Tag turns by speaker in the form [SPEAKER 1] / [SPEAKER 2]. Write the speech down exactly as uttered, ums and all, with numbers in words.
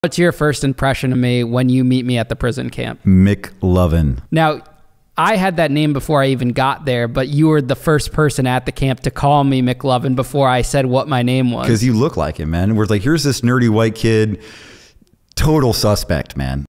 [SPEAKER 1] What's your first impression of me when you meet me at the prison camp?
[SPEAKER 2] McLovin.
[SPEAKER 1] Now, I had that name before I even got there, but you were the first person at the camp to call me McLovin before I said what my name was.
[SPEAKER 2] Because you look like him, man. We're like, here's this nerdy white kid, total suspect, man.